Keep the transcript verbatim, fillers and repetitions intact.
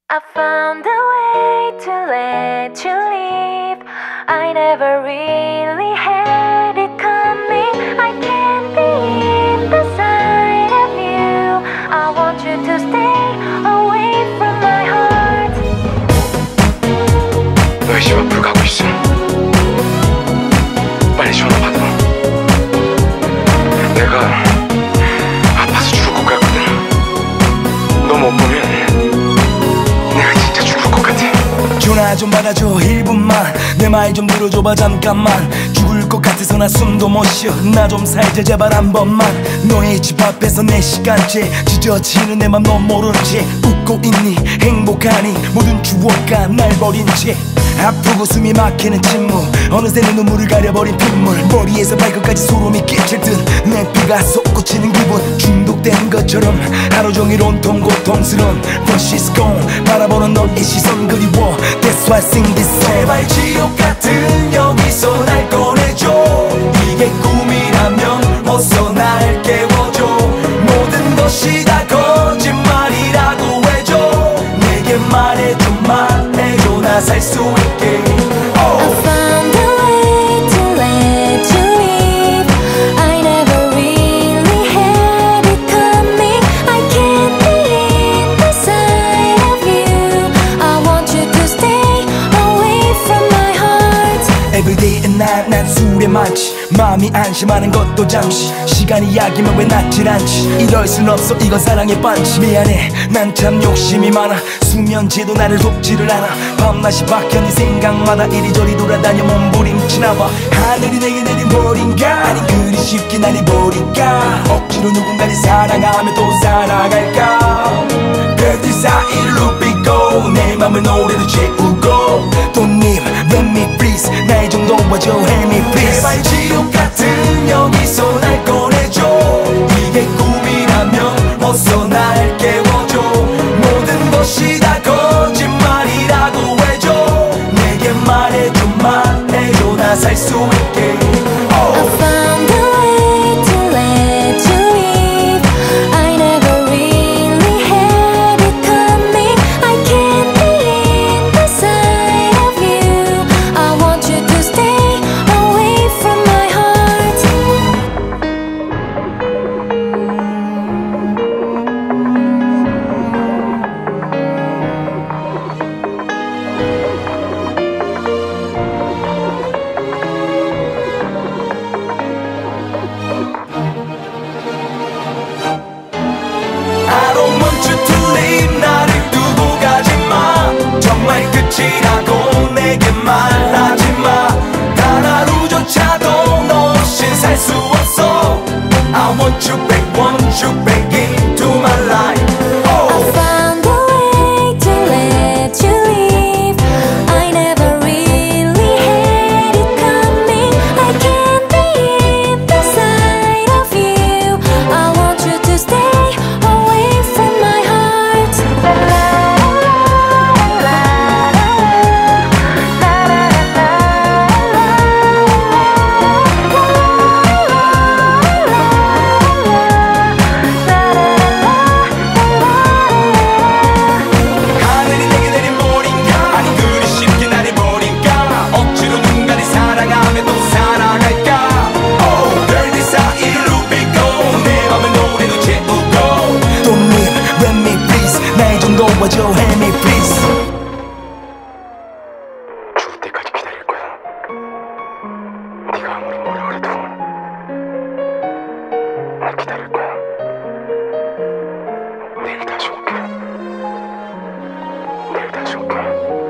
I found a way to let you leave. I never really had it coming. I can't be in the side of you. I want you to stay away from my heart. 너의 집 앞으로 가고 있어. 빨리 전화 받아. 내가 아파서 죽을 것 같거든. 너 못 보면 내가 진짜 죽을 것 같아. 전화 좀 받아줘 일 분만. 내 말 좀 들어줘봐 잠깐만. 죽을 것 같아서 나 숨도 못 쉬어. 나 좀 살자 제발 한 번만. 너의 집 앞에서 내 시간째 지저치는 내 맘 넌 모른 채 웃고 있니 행복하니 모든 추억과 날 버린 채 아프고 숨이 막히는 침묵. 어느새 내 눈물을 가려버린 핏물. 머리에서 발끝까지 소름이 끼칠 듯 내 피가 솟구치는 기분. 중독된 것처럼 하루 종일 온통 고통스러운 But she's gone. 바라보는 너의 시선 그리워. That's why I sing this song. 제발 지옥 같은 여기서 날 꺼내줘. 이게 꿈이라면 어서 날 깨워줘. 모든 것이 다 거짓말이라고 해줘. 내게 말해줘 말해줘 나 살 수 있게. I found a way to let you leave. I never really had it coming. I can't be in the side of you. I want you to stay away from my heart. Everyday and night 난 술에 많지. 마음이 안심하는 것도 잠시. 시간이 약이면 왜 낫질 않지. 이럴 순 없어 이건 사랑의 반지. 미안해 난 참 욕심이 많아. 수면제도 나를 돕지를 않아. 밤낮이 바뀌어 네 생각마다 이리저리 돌아다녀 몸부림치나봐. 하늘이 내게 내린 벌인가 아니 그리 쉽게 날 버릴까. 억지로 누군가를 사랑하며 또 살아갈까. 별들 사이를 눕히고 내 맘을 노래로 채우고. 돈님 let me please 나의 정도 와줘 help me please. 제발 지옥 같은 여기서 날 꺼내줘. 이게 꿈이라면 어서 날 깨워줘. 모든 것이 다 거짓말이라고 해줘. 내게 말해줘 말해줘 나 살 수 있게. I found a way to let you leave. I never really had it coming. I can't be in the side of you. I want you to stay away from my heart. I don't want you to leave. 나를 두고 가지마. 정말 끝이라고 내게 말하지마. 단 하루조차도 너 없인 살 수 없어. I want you back, want you back into my life. I found a way to let you leave. I never really had it coming. I can't be in the side of you. I want you to stay away from my heart. La la la la la 하늘이 내게 내린 벌인가 아니 그리 쉽게 나를 버릴까. 억지로 누군가를 사랑하며 또 살아갈까. Oh, 별들 사이를 눕히고 내 맘을 노래로 채우고. 돈님 let me please 나의 정도 와줘 help me please. 죽을 때까지 기다릴 거야. 네가 아무리 뭐라 그래도 나 기다릴 거야. 내일 다시 올게. 내일 다시 올게.